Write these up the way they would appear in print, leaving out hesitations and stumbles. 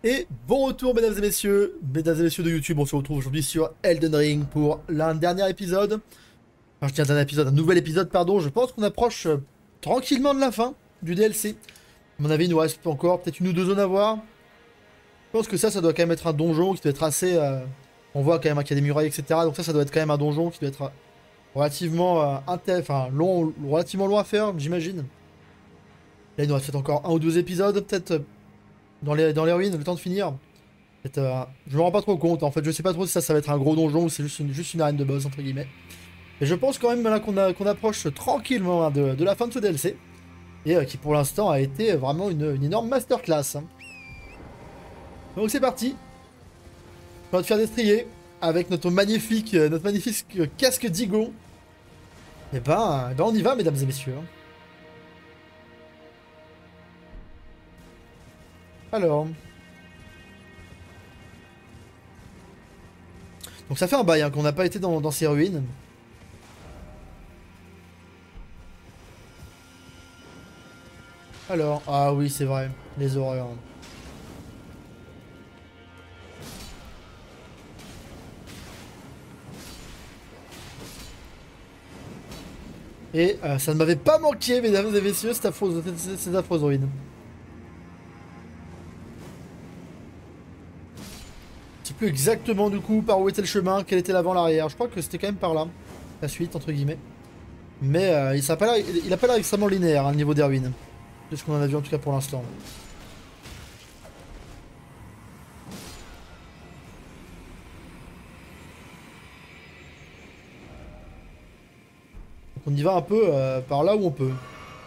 Et bon retour mesdames et messieurs de YouTube, on se retrouve aujourd'hui sur Elden Ring pour l'un dernier épisode. Enfin je dis un dernier épisode, un nouvel épisode pardon, je pense qu'on approche tranquillement de la fin du DLC. À mon avis il nous reste encore peut-être une ou deux zones à voir. Je pense que ça doit quand même être un donjon qui doit être assez... On voit quand même qu'il y a des murailles etc. Donc ça doit être quand même un donjon qui doit être relativement, enfin, long, relativement long à faire j'imagine. Là il nous reste peut-être encore un ou deux épisodes peut-être dans les ruines, le temps de finir. Je me rends pas trop compte, en fait, je sais pas trop si ça va être un gros donjon ou c'est juste une arène de boss, entre guillemets. Et je pense quand même là qu'on approche tranquillement hein, de la fin de ce DLC, et qui pour l'instant a été vraiment une énorme masterclass. Hein. Donc c'est parti, on va te faire destrier avec notre magnifique casque d'Igo. Et ben on y va, mesdames et messieurs. Hein. Alors, donc ça fait un bail hein, qu'on n'a pas été dans ces ruines. Alors, ah oui, c'est vrai, les horreurs. Et ça ne m'avait pas manqué, mesdames et messieurs, ces affreuses ruines. Je sais plus exactement du coup par où était le chemin, quel était l'avant, l'arrière. Je crois que c'était quand même par là, la suite entre guillemets. Mais il a pas l'air extrêmement linéaire hein, le niveau des ruines. C'est ce qu'on en a vu en tout cas pour l'instant. Donc on y va un peu par là où on peut.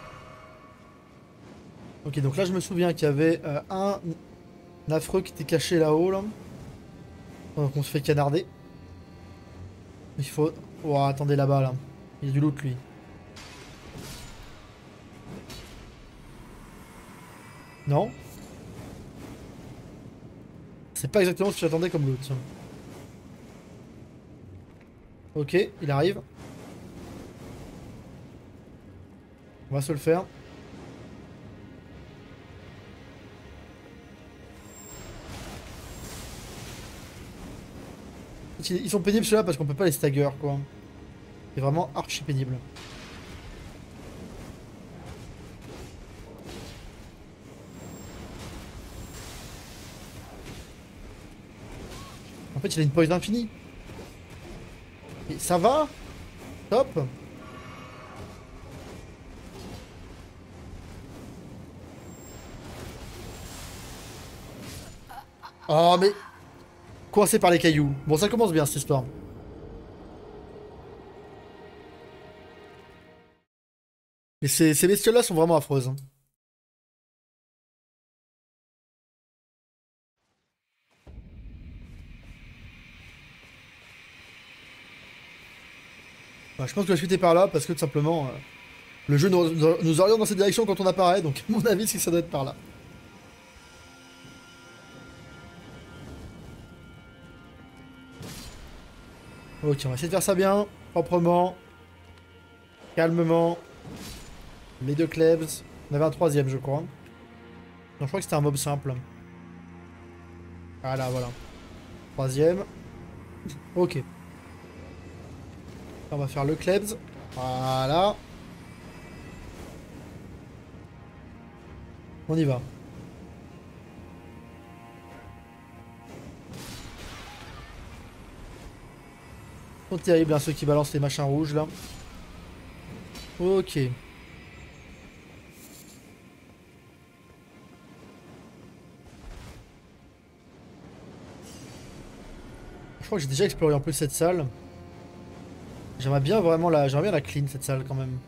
Ok, donc là je me souviens qu'il y avait un affreux qui était caché là-haut là. Donc on se fait canarder. Il faut... Oh attendez là-bas là. Il y a du loot lui. Non? C'est pas exactement ce que j'attendais comme loot. Ok, il arrive. On va se le faire. Ils sont pénibles ceux-là parce qu'on peut pas les stagger quoi. C'est vraiment archi pénible. En fait il a une poise infinie. Et ça va? Top. Oh mais... Coincé par les cailloux. Bon ça commence bien cette histoire. Mais ces bestioles-là sont vraiment affreuses. Hein. Bah, je pense que la suite est par là parce que tout simplement... le jeu nous oriente dans cette direction quand on apparaît. Donc à mon avis c'est que ça doit être par là. Ok on va essayer de faire ça bien. Proprement. Calmement. Les deux klebs. On avait un troisième je crois. Non je crois que c'était un mob simple. Ah là voilà. Troisième. Ok. On va faire le klebs. Voilà. On y va. Ils sont terribles hein, ceux qui balancent les machins rouges là. Ok. Je crois que j'ai déjà exploré un peu cette salle. J'aimerais bien vraiment j'aimerais bien la clean cette salle quand même.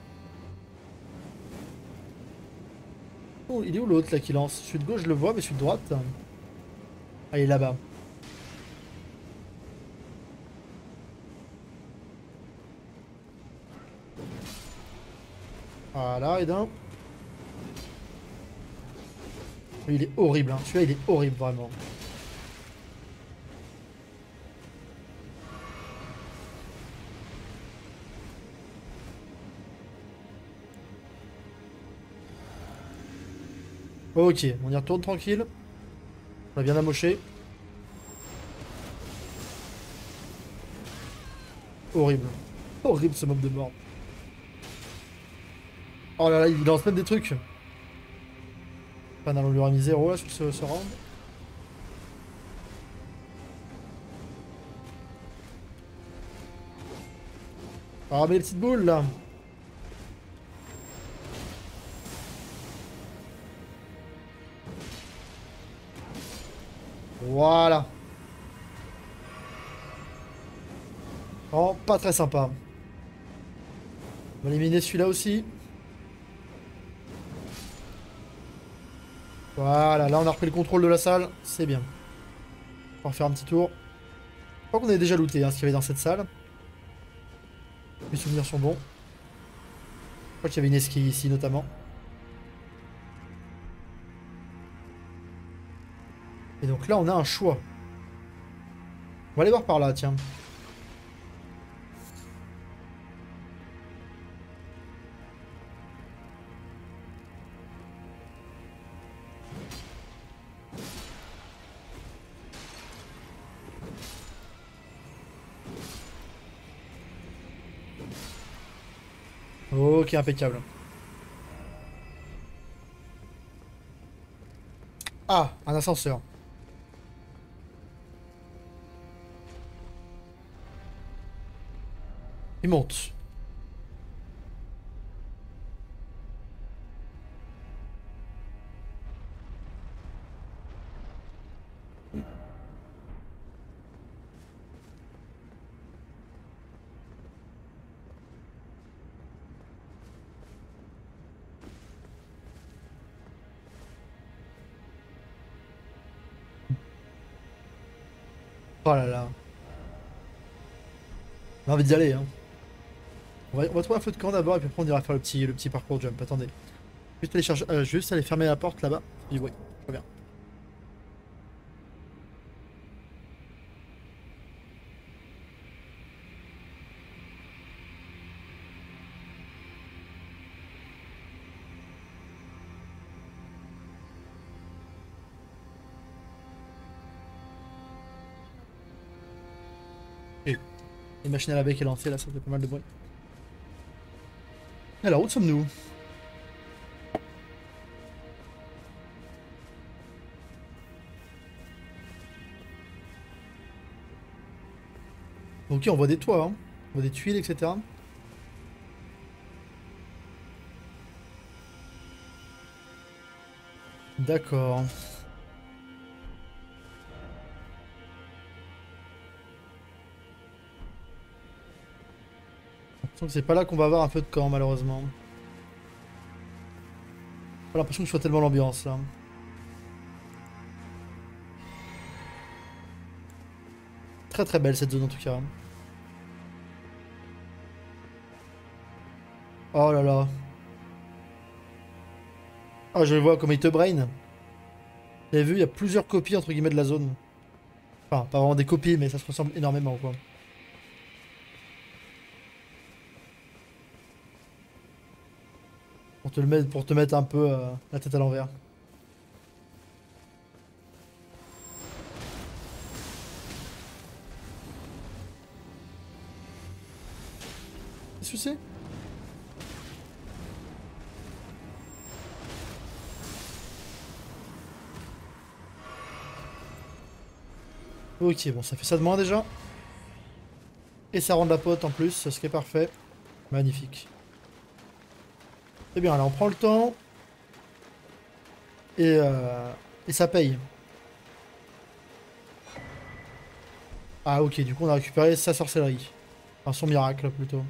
Oh, il est où l'autre là qui lance? Celui de gauche je le vois mais celui de droite. Ah il est là-bas. Voilà, et d'un. Lui, il est horrible, hein. Celui-là, il est horrible, vraiment. Ok, on y retourne tranquille. On a bien amoché. Horrible. Horrible ce mob de mort. Oh là là, il lance même des trucs. Enfin, on lui aura mis 0 là sur ce round. Ah mais les petites boules là. Voilà. Oh, pas très sympa. On va éliminer celui-là aussi. Voilà, là on a repris le contrôle de la salle. C'est bien. On va refaire un petit tour. Je crois qu'on avait déjà looté ce qu'il y avait dans cette salle. Mes souvenirs sont bons. Je crois qu'il y avait une esquille ici notamment. Et donc là on a un choix. On va aller voir par là, tiens. Ok, impeccable. Ah, un ascenseur. Il monte. Oh là là. On a envie d'y aller, hein. On va trouver un feu de camp d'abord et puis après on ira faire le petit parcours jump. Attendez. Juste aller fermer la porte là-bas. Du bruit. Très bien. Et une machine à laver qui est lancée là, ça fait pas mal de bruit. Alors, où sommes-nous? Ok, on voit des toits, hein. On voit des tuiles, etc. D'accord. Donc c'est pas là qu'on va avoir un feu de camp, malheureusement. J'ai pas l'impression que ce soit tellement l'ambiance là. Très très belle cette zone en tout cas. Oh là là. Ah, je vois comme il te brain. Vous avez vu, il y a plusieurs copies entre guillemets de la zone. Enfin, pas vraiment des copies, mais ça se ressemble énormément quoi. Pour te mettre un peu la tête à l'envers. Qu'est-ce que c'est? Ok, bon, ça fait ça de moins déjà. Et ça rend de la pote en plus, ce qui est parfait. Magnifique. C'est bien, là on prend le temps. Et, euh, et ça paye. Ah ok, du coup on a récupéré sa sorcellerie. Enfin son miracle plutôt.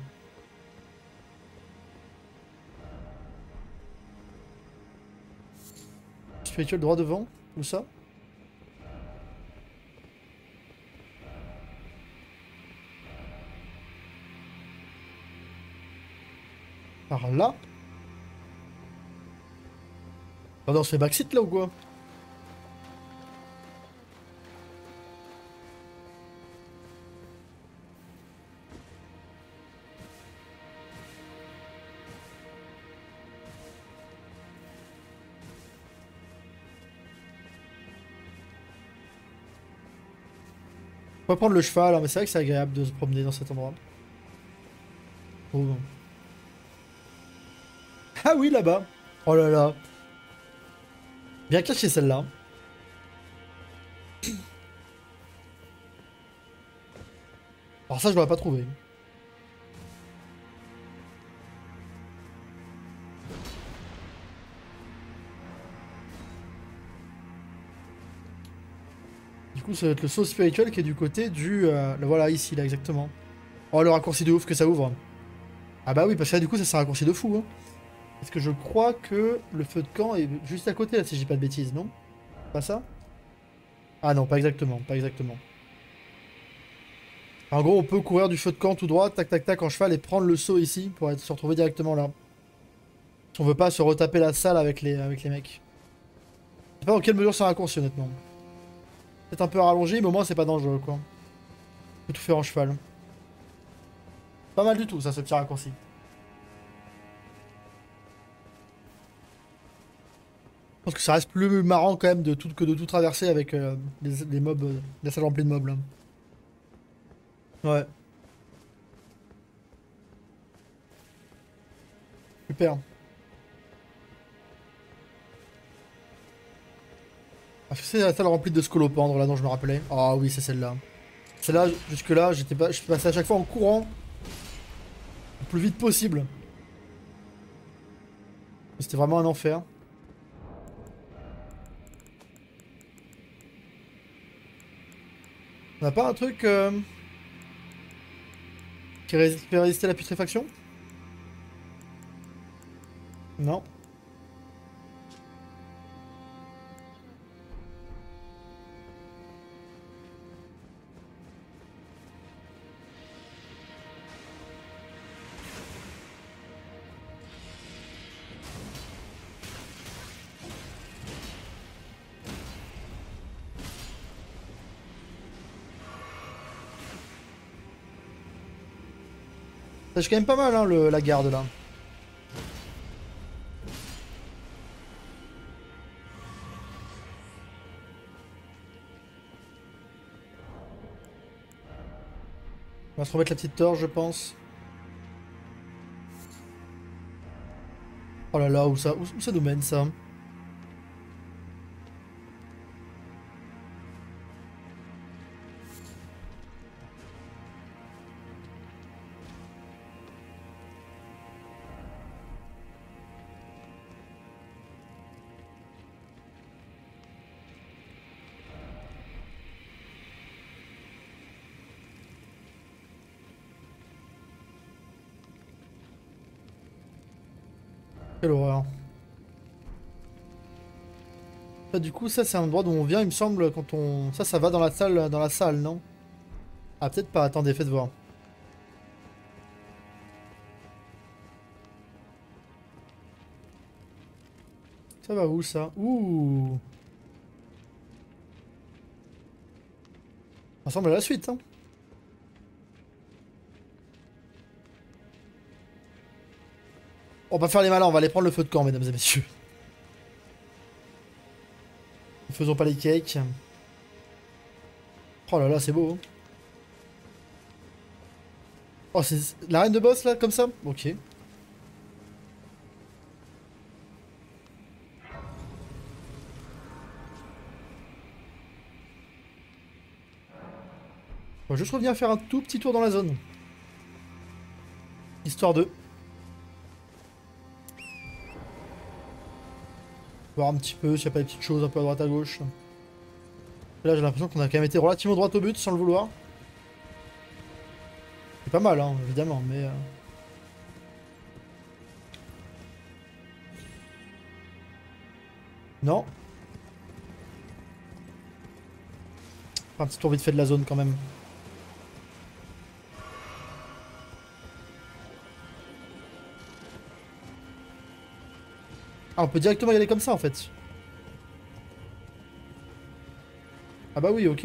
Spirituel droit devant, où ça? Par là? Ah non, on se fait backseat là ou quoi? On va prendre le cheval, hein, mais c'est vrai que c'est agréable de se promener dans cet endroit. Oh, bon. Ah oui, là-bas. Oh là là. Bien caché celle-là. Alors ça, je l'aurais pas trouvé. Du coup, ça va être le saut spirituel qui est du côté du... voilà, ici, là, exactement. Oh, le raccourci de ouf que ça ouvre. Ah bah oui, parce que là, du coup, ça c'est un raccourci de fou, hein. Parce que je crois que le feu de camp est juste à côté, là, si je dis pas de bêtises, non? Pas ça? Ah non, pas exactement, pas exactement. En gros, on peut courir du feu de camp tout droit, tac tac tac en cheval et prendre le saut ici pour se retrouver directement là. Si on veut pas se retaper la salle avec les mecs. Je sais pas dans quelle mesure c'est un raccourci honnêtement. Peut-être un peu rallongé, mais au moins c'est pas dangereux quoi. On peut tout faire en cheval. Pas mal du tout ça, ce petit raccourci. Je pense que ça reste plus marrant quand même que de tout traverser avec les mobs, la salle remplie de mobs là. Ouais, super. Ah, c'est la salle remplie de scolopendres là dont je me rappelais. Ah oui, c'est celle-là. Celle-là, jusque-là, je suis passé à chaque fois en courant le plus vite possible. C'était vraiment un enfer. On n'a pas un truc qui fait résister à la putréfaction? Non. Ça, c'est quand même pas mal, hein, la garde là. On va se remettre la petite torche, je pense. Oh là là, où ça nous mène ça? Quelle horreur. Là, du coup, ça, c'est un endroit d'où on vient, il me semble, quand on... Ça va dans la salle, non? Ah, peut-être pas, attendez, faites voir. Ça va où, ça? Ouh! Ça ressemble à la suite, hein. On va pas faire les malins, on va aller prendre le feu de camp, mesdames et messieurs. Ne faisons pas les cakes. Oh là là, c'est beau, hein. Oh, c'est l'arène de boss, là, comme ça? Ok. On va juste revenir faire un tout petit tour dans la zone. Histoire de... voir un petit peu s'il n'y a pas des petites choses un peu à droite à gauche. Là, j'ai l'impression qu'on a quand même été relativement droit au but sans le vouloir. C'est pas mal, hein, évidemment, mais... Non. Un petit tour vite fait de la zone quand même. Ah, on peut directement y aller comme ça en fait. Ah bah oui, ok.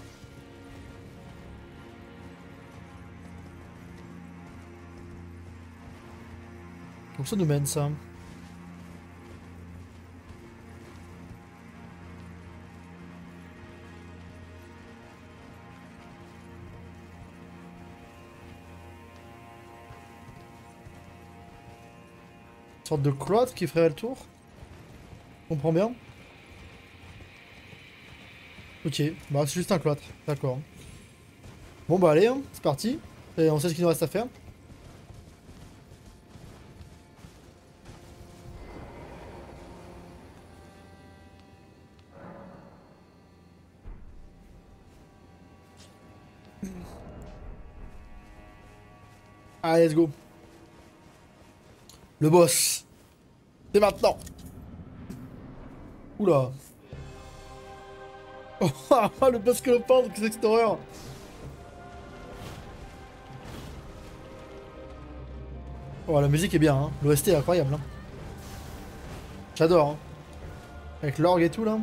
Donc ça nous mène ça. Une sorte de cloître qui ferait le tour. Je comprends bien. Ok, bah c'est juste un cloître, d'accord. Bon bah allez, hein, c'est parti. Et on sait ce qu'il nous reste à faire. Allez, let's go. Le boss. C'est maintenant. Oula. Oh, le boss scolopendre, qu'est-ce que c'est que cette horreur? Oh, la musique est bien, hein. L'OST est incroyable, hein. J'adore, hein. Avec l'orgue et tout, là.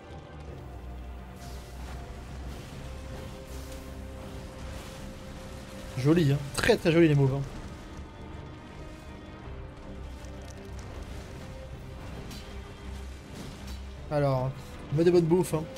Joli, hein. Très très joli les moves, hein. Alors, mets des bonnes bouffes, hein.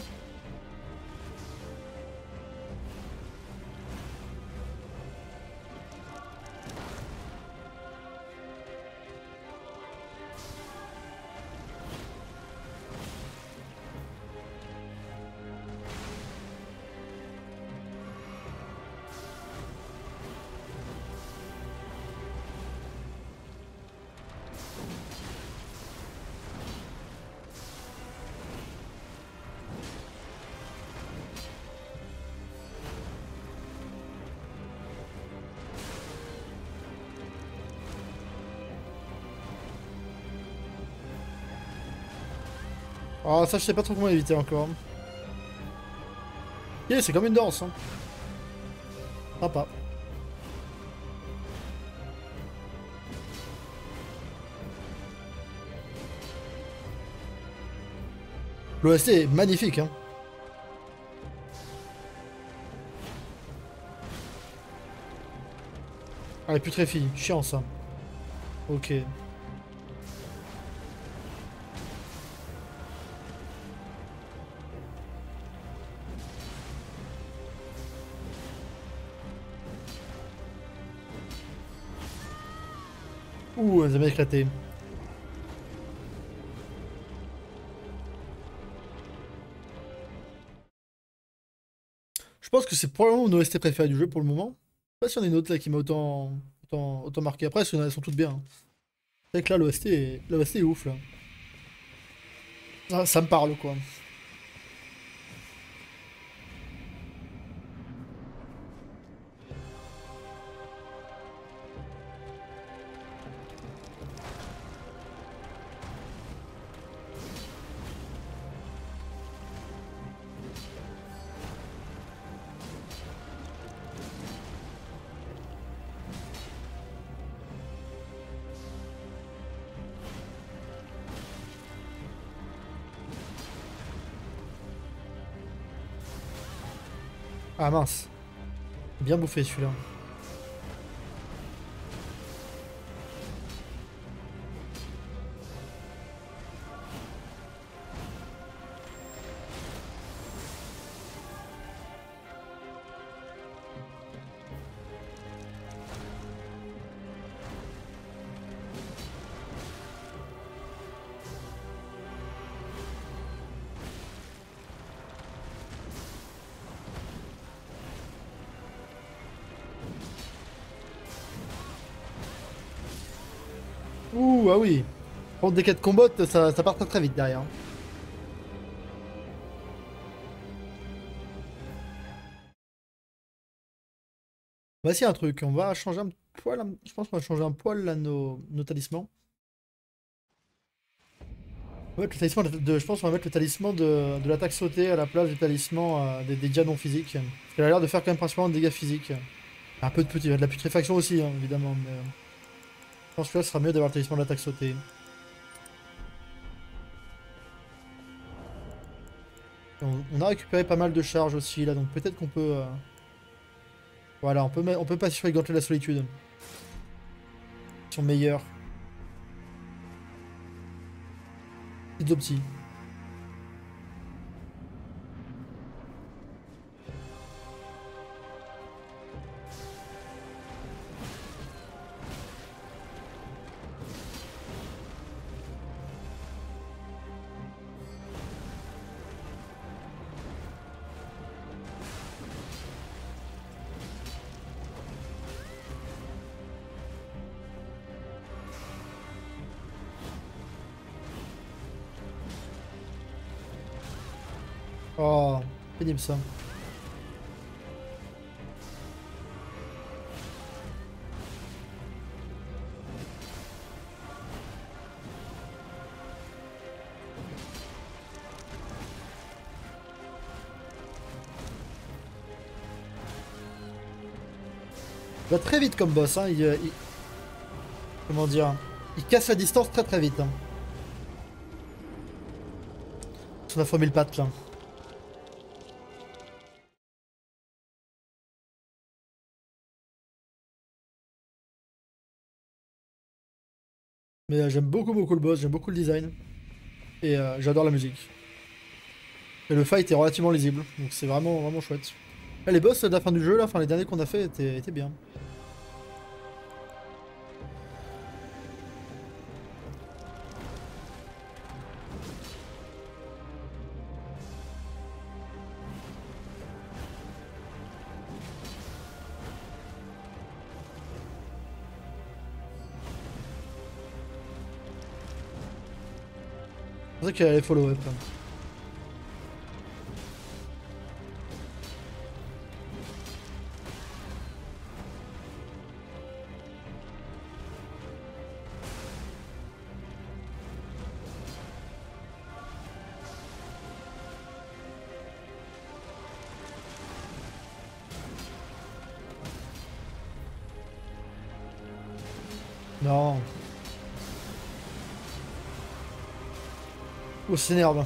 Oh, ça, je sais pas trop comment éviter encore. Yeah, c'est comme une danse, hein. Sympa. L'OST est magnifique, hein. Ah, elle est plus très fille. Chiant, ça. Ok. Ouh, elle a éclaté. Je pense que c'est probablement mon OST préféré du jeu pour le moment. Je sais pas s'il y en a une autre là qui m'a autant marqué. Après, elles sont toutes bien, hein. C'est vrai que là, l'OST est ouf, là. Ça me parle, quoi. Ah mince. Bien bouffé, celui-là. Ouh, ah oui. Contre des 4 combats, ça part très très vite derrière. Voici un truc, on va changer un poil, je pense qu'on va changer un poil là nos talismans. On va mettre le talisman je pense qu'on va mettre le talisman de l'attaque sautée à la place du talisman des dégâts non physiques. Parce qu'elle a l'air de faire quand même principalement des dégâts physiques. Un peu de petit, de la putréfaction aussi, hein, évidemment, mais je pense que là ce sera mieux d'avoir le talisman de l'attaque sautée. On a récupéré pas mal de charges aussi là, donc peut-être qu'on peut... Voilà, on peut passer sur les gantelets de la solitude. Ils sont meilleurs. Petits optis. Oh, pénible ça. Il va très vite comme boss, hein. Comment dire? Il casse la distance très très vite. Hein. On a fois 1000 pattes là. Mais j'aime beaucoup beaucoup le boss, j'aime beaucoup le design. Et j'adore la musique. Et le fight est relativement lisible, donc c'est vraiment vraiment chouette. Là, les boss de la fin du jeu, là, enfin les derniers qu'on a fait étaient bien. C'est vrai qu'il y a les follow-up. Non. Oh, ça s'énerve.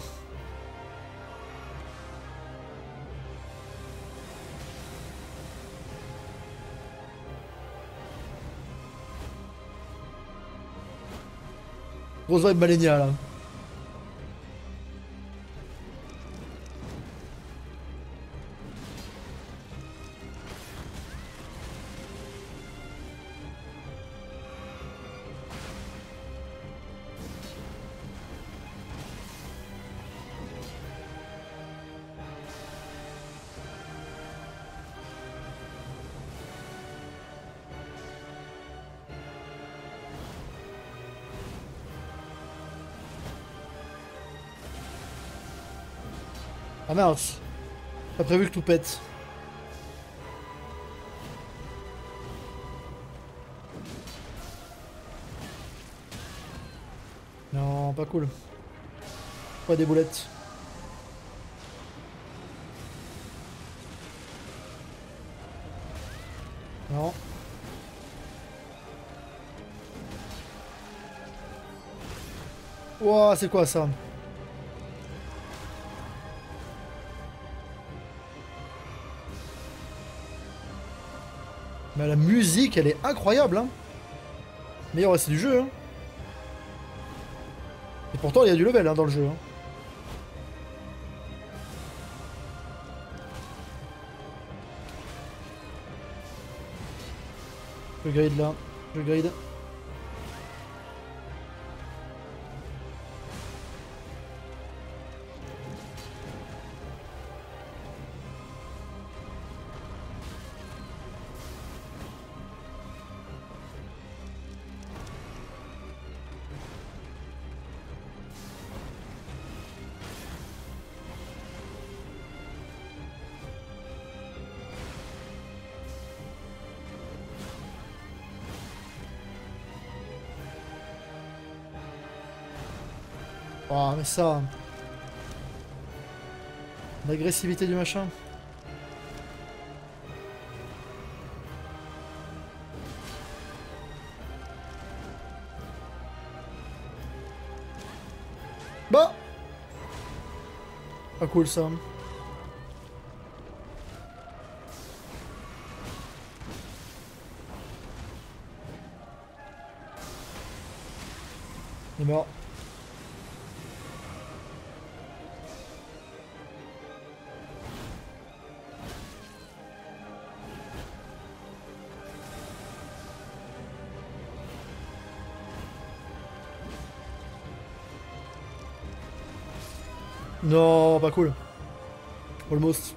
Grosse vibe Malenia là. Ah mince. Pas prévu que tout pète. Non, pas cool. Pas des boulettes. Non. Ouah, c'est quoi ça? Mais la musique, elle est incroyable, hein. Meilleur c'est du jeu, hein. Et pourtant, il y a du level hein, dans le jeu. Hein. Je grade là. Je grade. Oh, mais ça. L'agressivité du machin. Bah! Pas cool ça. Il est mort. Non, pas cool. Almost.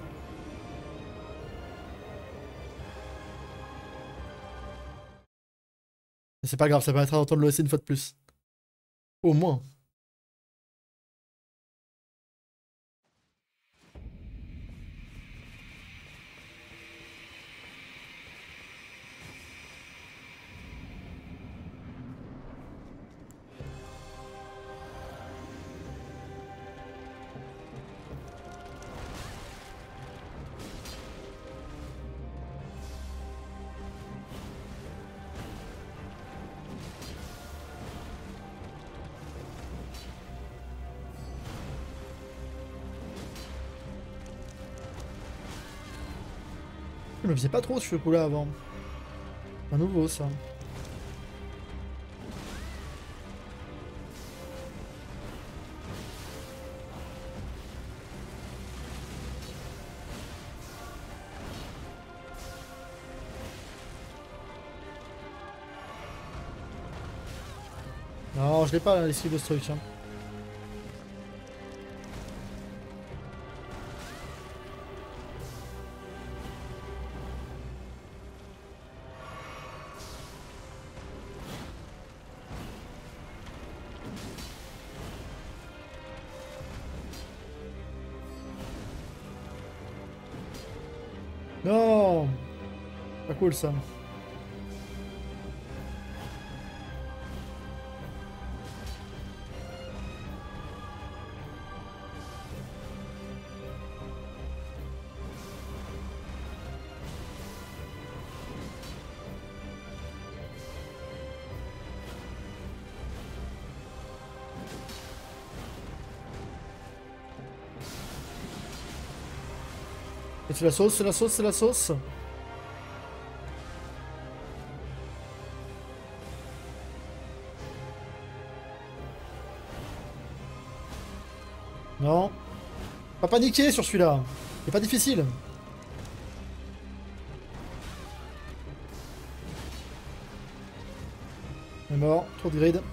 C'est pas grave, ça permettra d'entendre l'OSC une fois de plus. Au moins. Je me faisais pas trop ce coup-là avant. C'est un nouveau ça. Non, je l'ai pas l'esquive de ce truc. Hein. Non, pas cool ça. Et c'est la sauce, c'est la sauce, c'est la sauce. Non. Pas paniquer sur celui-là. C'est pas difficile. On est mort, trop de grid.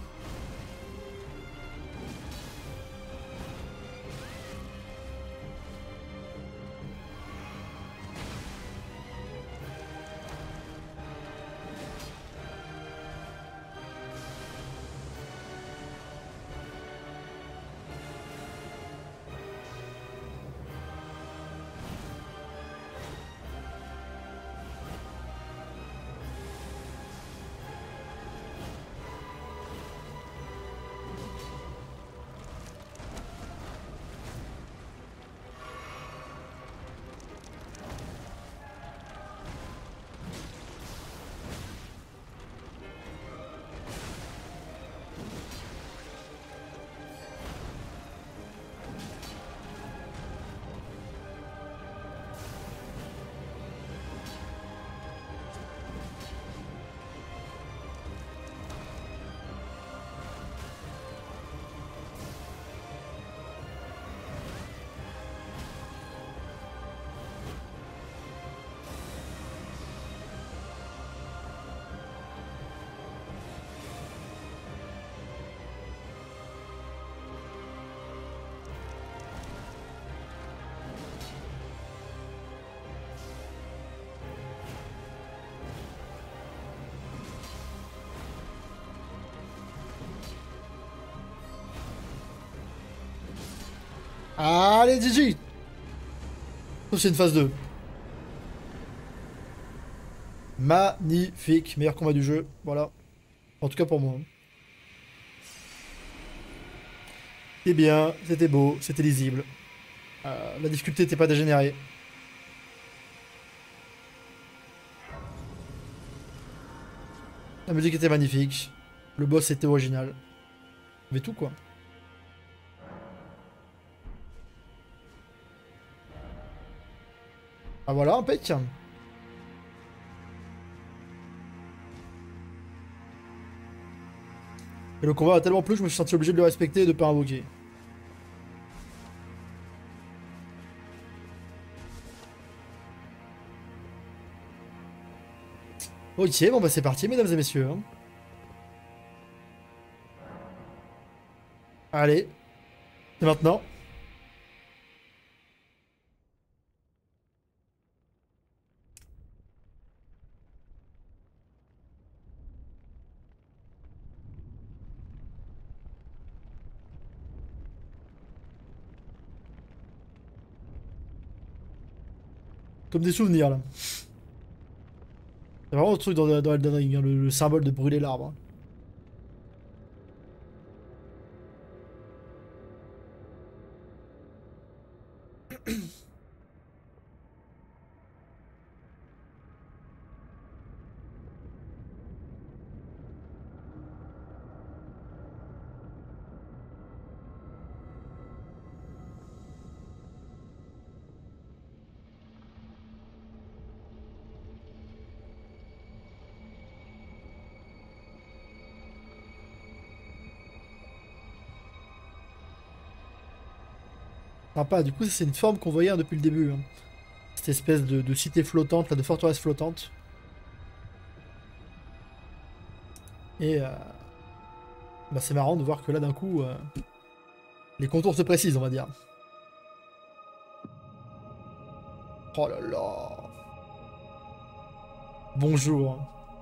Allez, GG. C'est une phase 2. Magnifique. Meilleur combat du jeu. Voilà. En tout cas pour moi. C'était bien, c'était beau, c'était lisible. La difficulté n'était pas dégénérée. La musique était magnifique. Le boss était original. Il y avait tout quoi. Ah voilà, impec. Et le combat a tellement plu que je me suis senti obligé de le respecter et de pas invoquer. Ok, bon bah c'est parti mesdames et messieurs. Hein. Allez, c'est maintenant. Comme des souvenirs là. C'est vraiment le truc dans Elden Ring, hein, le symbole de brûler l'arbre. Hein. Sympa, du coup, ça, c'est une forme qu'on voyait hein, depuis le début. Hein. Cette espèce de cité flottante, là, de forteresse flottante. Et bah, c'est marrant de voir que là, d'un coup, les contours se précisent, on va dire. Oh là là. Bonjour.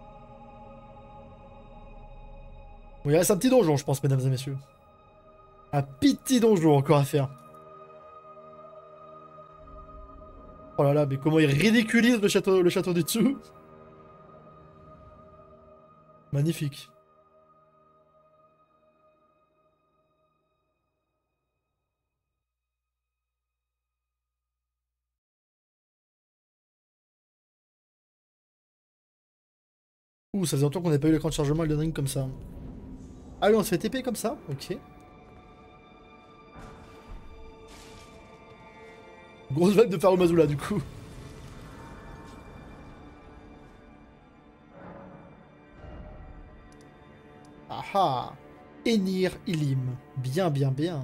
Bon, il reste un petit donjon, je pense, mesdames et messieurs. Un petit donjon encore à faire. Oh là là, mais comment il ridiculise le château du dessous. Magnifique. Ouh, ça faisait longtemps qu'on n'a pas eu l'écran de chargement Elden Ring comme ça. Ah oui, on se fait TP comme ça? Ok. Grosse vague de Faro Mazula, du coup. Ah ah. Enir Ilim. Bien, bien, bien.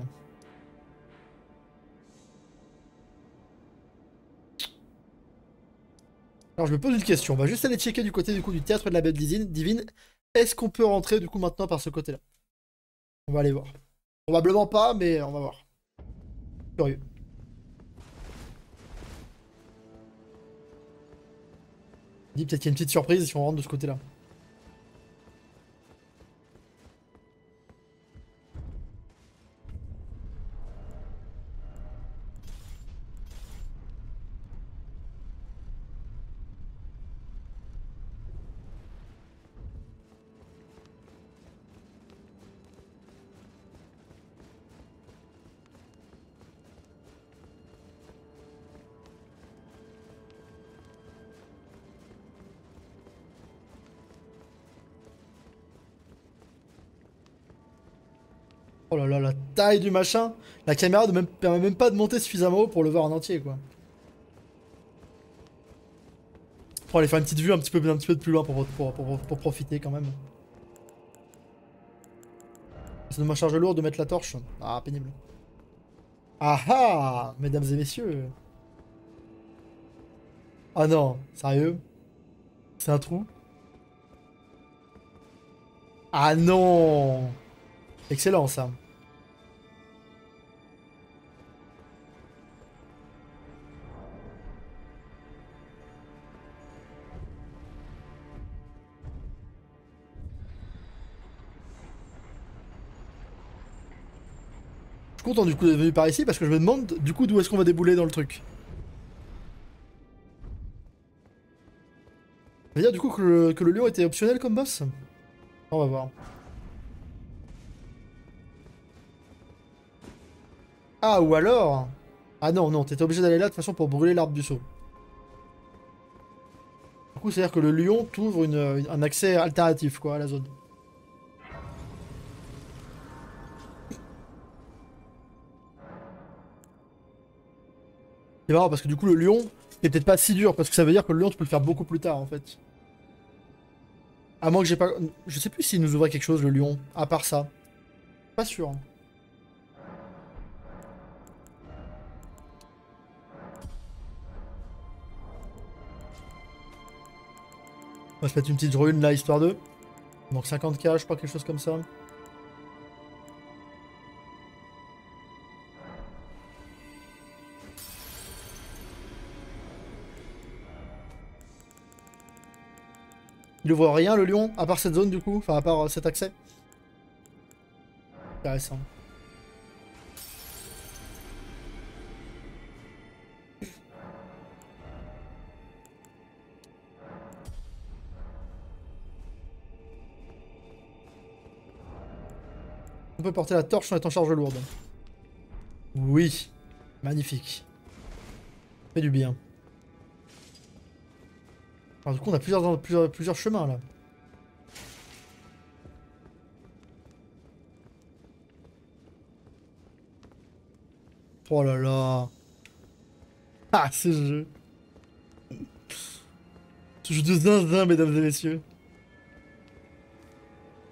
Alors je me pose une question, on va juste aller checker du côté du coup du théâtre de la bête divine. Est-ce qu'on peut rentrer du coup maintenant par ce côté-là? On va aller voir. Probablement pas, mais on va voir. Curieux. Dit peut-être qu'il y a une petite surprise si on rentre de ce côté-là. Oh là là, la taille du machin. La caméra ne permet même pas de monter suffisamment haut pour le voir en entier quoi. On va aller faire une petite vue un petit peu de plus loin pour profiter quand même. Ça nous charge lourd de mettre la torche. Ah, pénible. Ah ah, mesdames et messieurs. Ah non, sérieux? C'est un trou? Ah non! Excellent ça. Je suis content du coup d'être venu par ici parce que je me demande du coup d'où est-ce qu'on va débouler dans le truc. Ça veut dire du coup que le lion était optionnel comme boss? On va voir. Ah ou alors... Ah non, non, t'étais obligé d'aller là de toute façon pour brûler l'arbre du saut. Du coup, c'est-à-dire que le lion t'ouvre un accès alternatif quoi à la zone. C'est marrant parce que du coup le lion est peut-être pas si dur parce que ça veut dire que le lion tu peux le faire beaucoup plus tard en fait. À moins que j'ai pas... Je sais plus s'il nous ouvrait quelque chose le lion, à part ça. Pas sûr. On va se mettre une petite rune là histoire de... Donc 50k je crois quelque chose comme ça. Il ouvre rien le lion, à part cette zone du coup, enfin à part cet accès. Intéressant. On peut porter la torche en étant charge lourde. Oui. Magnifique. Fait du bien. Alors du coup on a plusieurs chemins là. Oh là là. Ah ce jeu. Ce jeu de zinzin mesdames et messieurs.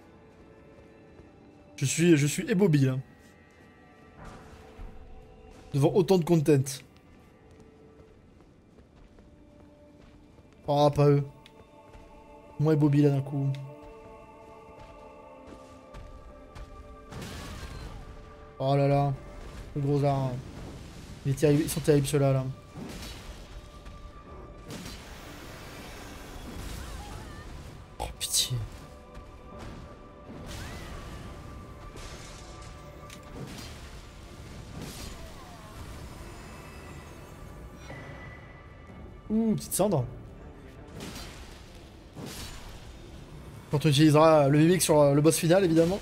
Je suis ébobie là. devant autant de content. Oh, pas eux. Moi et Bobby là d'un coup. Oh là là. Le gros art. Il est terrible. Ils sont terribles ceux-là là. Oh pitié. Ouh, petite cendre. Quand on utilisera le mimic sur le boss final, évidemment.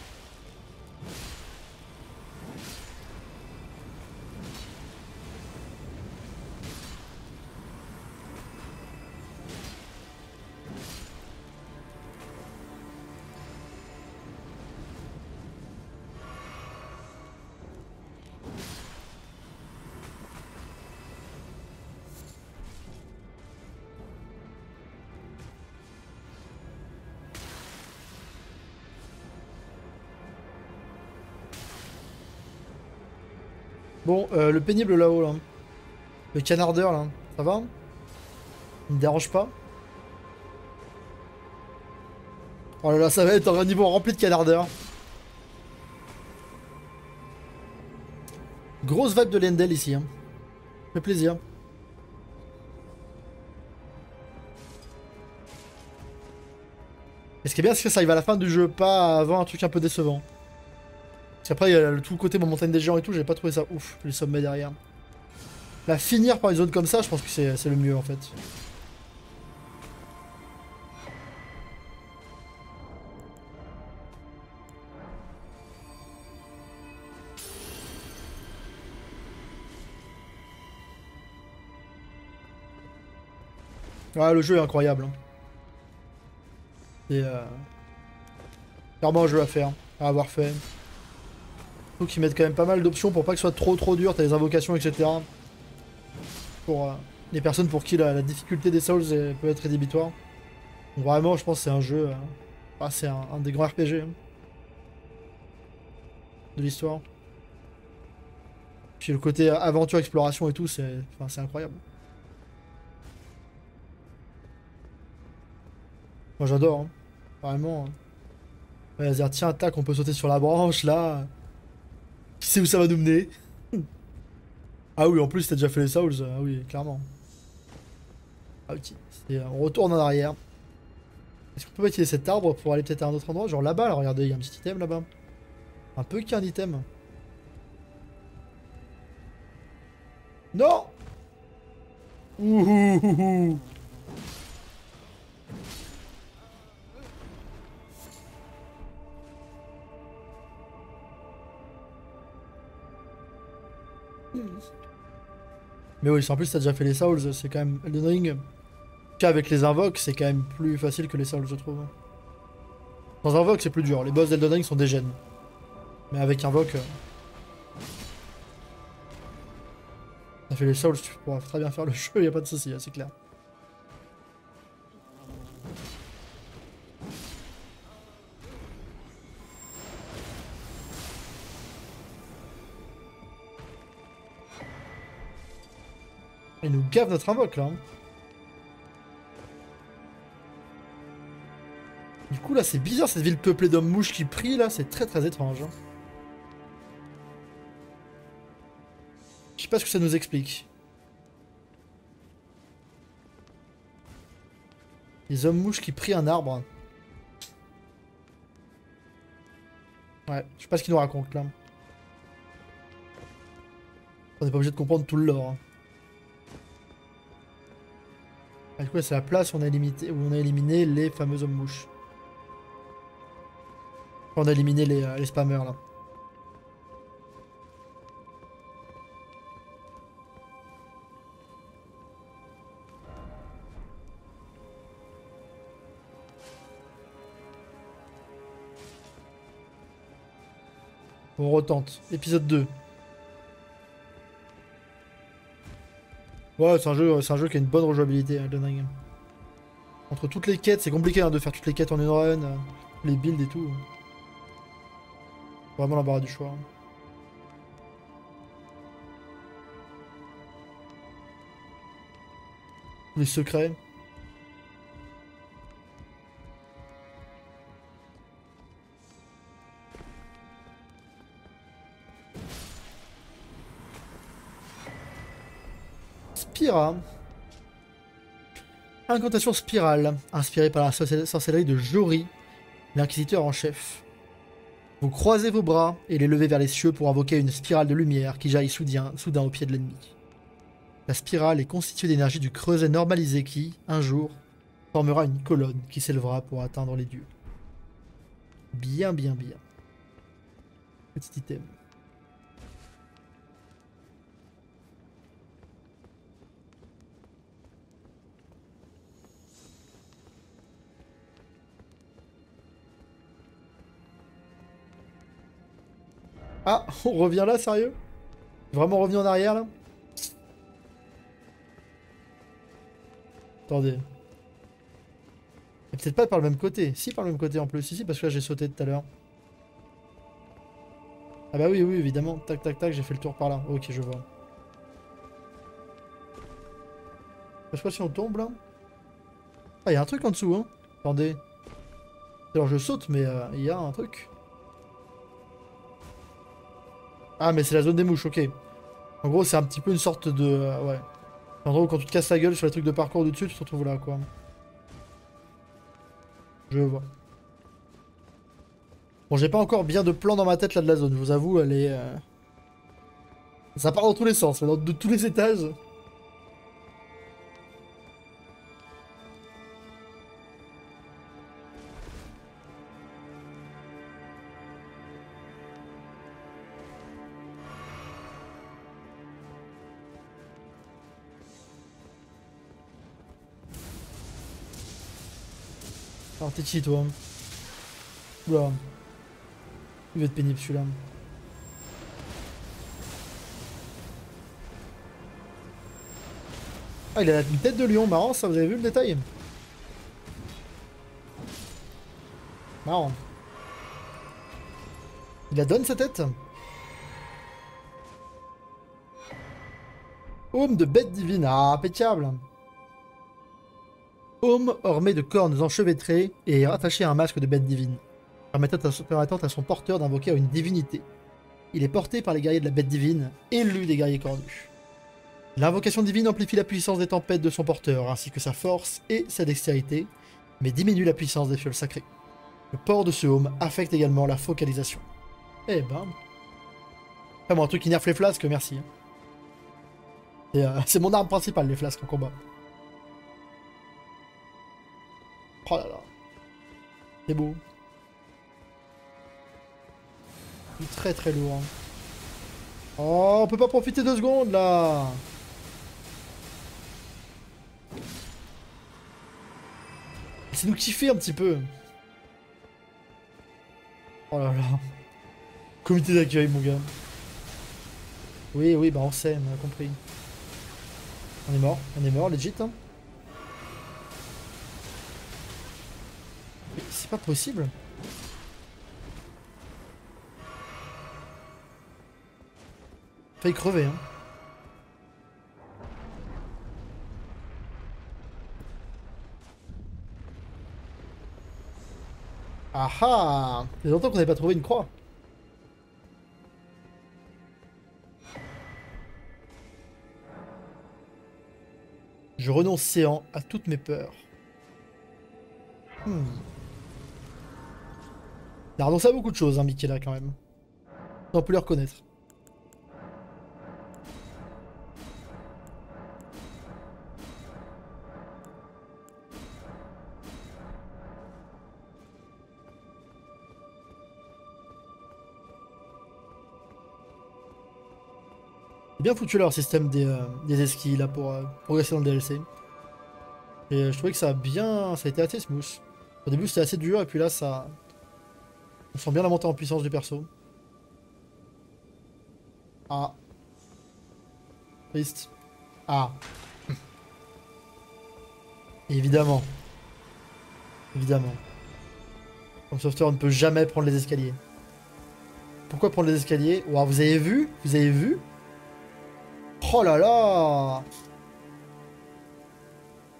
Bon, le pénible là-haut, là. Le canardeur, là. Ça va? Il me dérange pas? Oh là là, ça va être un niveau rempli de canardeurs. Grosse vibe de Lendel ici, hein. Fait plaisir. Et ce qui est bien, c'est que ça arrive à la fin du jeu, pas avant un truc un peu décevant. Parce qu'après, il y a tout le côté montagne des géants et tout, j'ai pas trouvé ça ouf, les sommets derrière. Là, finir par une zone comme ça, je pense que c'est le mieux en fait. Ouais, le jeu est incroyable, hein. C'est clairement un jeu à faire, à avoir fait. Faut qu'ils mettent quand même pas mal d'options pour pas que ce soit trop dur, t'as les invocations, etc. Pour les personnes pour qui la difficulté des Souls peut être rédhibitoire. Donc vraiment, je pense que c'est un jeu... c'est un des grands RPG hein, de l'histoire. Puis le côté aventure, exploration et tout, c'est incroyable. Moi j'adore, hein. Vraiment. Ouais, vas-y, tiens, tac, on peut sauter sur la branche, là. Qui sait où ça va nous mener? Ah oui, en plus, t'as déjà fait les Souls. Ah oui, clairement. Ah ok. On retourne en arrière. Est-ce qu'on peut utiliser cet arbre pour aller peut-être à un autre endroit? Genre là-bas, là, regardez, il y a un petit item là-bas. Un peu qu'un item. Non! Ouh. Mais oui, en plus t'as déjà fait les Souls, c'est quand même Elden Ring. Qu'avec les invoques, c'est quand même plus facile que les Souls, je trouve. Sans invoque, c'est plus dur. Les boss d'Elden Ring sont des gènes. Mais avec invoque, t'as fait les Souls, tu pourras très bien faire le jeu, y a pas de souci, c'est clair. Il nous gave notre invoque là, hein. Du coup là c'est bizarre cette ville peuplée d'hommes mouches qui prient là, c'est très étrange, hein. Je sais pas ce que ça nous explique. Les hommes mouches qui prient un arbre. Ouais, je sais pas ce qu'ils nous racontent là. On n'est pas obligé de comprendre tout le lore, hein. Ah, du coup c'est la place où on a éliminé les fameux hommes mouches. On a éliminé les spammers là. On retente. Épisode 2. Ouais, c'est un jeu qui a une bonne rejouabilité, Elden Ring. Entre toutes les quêtes, c'est compliqué hein, de faire toutes les quêtes en une run, les builds et tout. Vraiment l'embarras du choix. Les secrets. Spira. Incantation spirale, inspirée par la sorcellerie de Jori, l'inquisiteur en chef. Vous croisez vos bras et les levez vers les cieux pour invoquer une spirale de lumière qui jaillit soudain au pied de l'ennemi. La spirale est constituée d'énergie du creuset normalisé qui, un jour, formera une colonne qui s'élèvera pour atteindre les dieux. Bien, bien, bien. Petit item. Ah, on revient là, sérieux? Vraiment revenu en arrière, là? Attendez. Et peut-être pas par le même côté. Si, par le même côté en plus. Si, parce que là, j'ai sauté tout à l'heure. Ah bah oui, oui, évidemment. Tac, tac, tac, j'ai fait le tour par là. Ok, je vois. Je sais pas si on tombe, là. Ah, il y a un truc en dessous, hein. Attendez. Alors, je saute, mais il y a un truc. Ah, mais c'est la zone des mouches, ok. En gros, c'est un petit peu une sorte de... ouais. En gros, quand tu te casses la gueule sur les trucs de parcours du dessus, tu te retrouves là, quoi. Je vois. Bon, j'ai pas encore bien de plan dans ma tête, là, de la zone. Je vous avoue, elle est... ça part dans tous les sens, mais de tous les étages. Alors, t'es qui, toi? Oula. Il va être pénible, celui-là. Ah, il a une tête de lion, marrant, ça, vous avez vu le détail? Marrant. Il la donne, sa tête? Aume de bête divine, ah, impeccable. Aume orné de cornes enchevêtrées et attaché à un masque de bête divine, permettant à son porteur d'invoquer une divinité. Il est porté par les guerriers de la bête divine, élu des guerriers cornus. L'invocation divine amplifie la puissance des tempêtes de son porteur, ainsi que sa force et sa dextérité, mais diminue la puissance des fioles sacrées. Le port de ce home affecte également la focalisation. Eh ben... Enfin bon, un truc qui nerf les flasques, merci. C'est mon arme principale, les flasques en combat. Oh là là. C'est beau. C'est très très lourd. Hein. Oh, on peut pas profiter 2 secondes là. C'est nous kiffer un petit peu. Oh là là. Comité d'accueil, mon gars. Oui, oui, bah on sait, on a compris. On est mort, legit. Hein. C'est pas possible. Failli crever, hein. Ah ah! Il y a longtemps qu'on n'avait pas trouvé une croix. Je renonce séant à toutes mes peurs. Il a renoncé à beaucoup de choses, hein, Mickey, là, quand même. On peut le reconnaître. C'est bien foutu leur système des esquis, là, pour progresser dans le DLC. Et je trouvais que ça a été assez smooth. Au début, c'était assez dur, et puis là, ça... On sent bien la montée en puissance du perso. Ah. Triste. Ah. Évidemment. Évidemment. Comme sauveteur, on ne peut jamais prendre les escaliers. Pourquoi prendre les escaliers? Ouah, vous avez vu? Vous avez vu? Oh là là!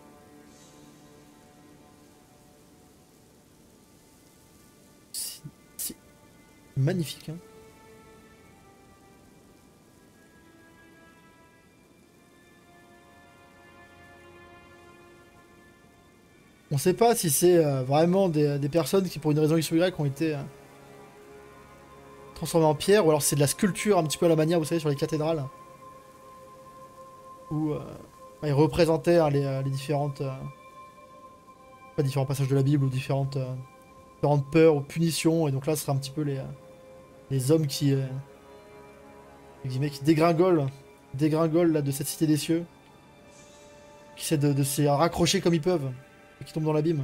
Magnifique, hein. On sait pas si c'est vraiment des personnes qui, pour une raison X ou Y, ont été transformées en pierre, ou alors c'est de la sculpture un petit peu à la manière, vous savez, sur les cathédrales. Où ils représentaient hein, les différentes... pas différents passages de la Bible, ou différentes peurs ou punitions, et donc là, ce sera un petit peu les hommes qui dégringolent là, de cette cité des cieux, qui essaient de se raccrocher comme ils peuvent, et qui tombent dans l'abîme.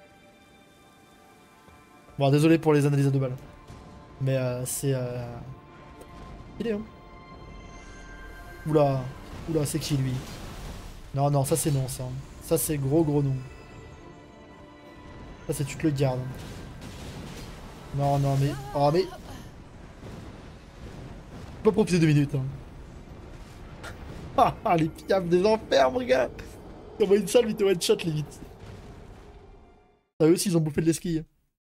Bon, désolé pour les analyses à 2 balles. Mais c'est... Il est, hein. Oula, oula, c'est qui lui? Non, non, ça c'est non, ça. Ça c'est gros non. Ça c'est tu te le gardes. Non, non, mais... Oh, mais... Pas profiter 2 minutes, hein. Ah, les piafs des enfers, mon gars. T'envoies une salle, mais t'es one shot, limite. Ah, eux aussi, ils ont bouffé de l'esquille.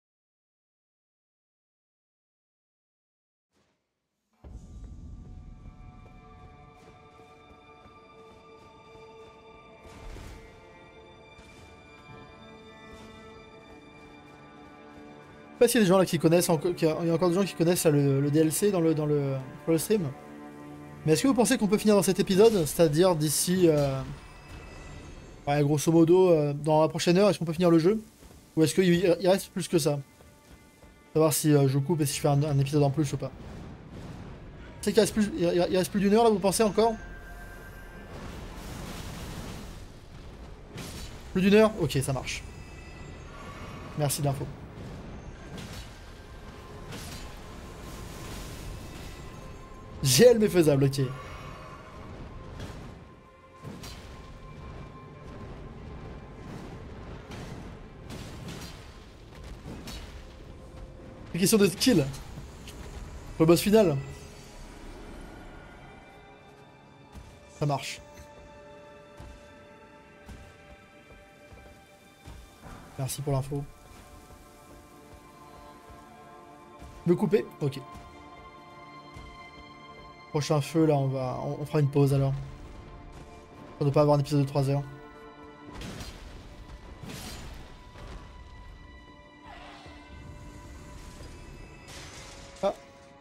Je sais pas s'il y a des gens là qui connaissent, il y a encore des gens qui connaissent là, le DLC dans le stream. Mais est-ce que vous pensez qu'on peut finir dans cet épisode? C'est-à-dire d'ici... ouais, grosso modo, dans la prochaine heure, est-ce qu'on peut finir le jeu? Ou est-ce qu'il reste plus que ça? Savoir si je coupe et si je fais un épisode en plus ou pas. C'est qu'il reste plus, il reste plus d'une heure là, vous pensez encore? Plus d'une heure? Ok, ça marche. Merci de l'info. GL mais faisable, ok. Une question de skill. Pour le boss final. Ça marche. Merci pour l'info. Me couper? Ok. Prochain feu, là, on fera une pause alors. Pour ne pas avoir un épisode de 3 heures. Ah.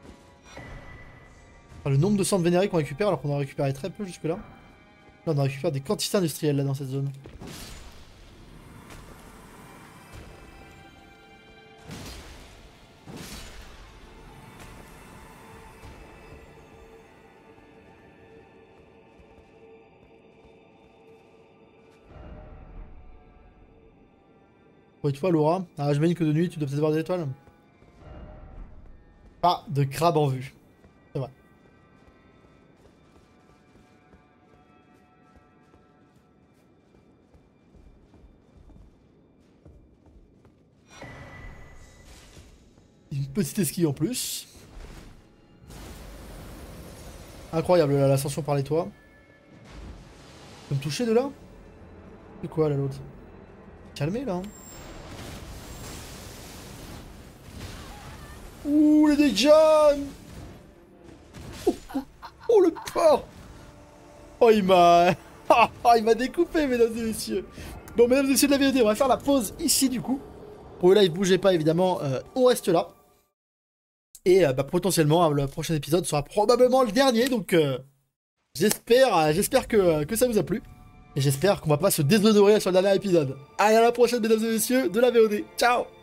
Le nombre de centres vénérés qu'on récupère alors qu'on en a récupéré très peu jusque là. Là, on a récupéré des quantités industrielles là dans cette zone. Pour toi, Laura. Ah, j'imagine que de nuit, tu dois peut-être voir des étoiles. Pas de crabe en vue. C'est vrai. Une petite esquive en plus. Incroyable l'ascension par les toits. Tu peux me toucher de là? C'est quoi là l'autre? Calmez là. Hein. Ouh les dégâts. Oh le porc. Oh il m'a... il m'a découpé mesdames et messieurs. Bon mesdames et messieurs de la VOD, on va faire la pause ici du coup. Pour le live, bougez pas évidemment, on reste là. Et bah, potentiellement, le prochain épisode sera probablement le dernier, donc j'espère que ça vous a plu. Et j'espère qu'on va pas se déshonorer sur le dernier épisode. Allez, à la prochaine, mesdames et messieurs, de la VOD. Ciao!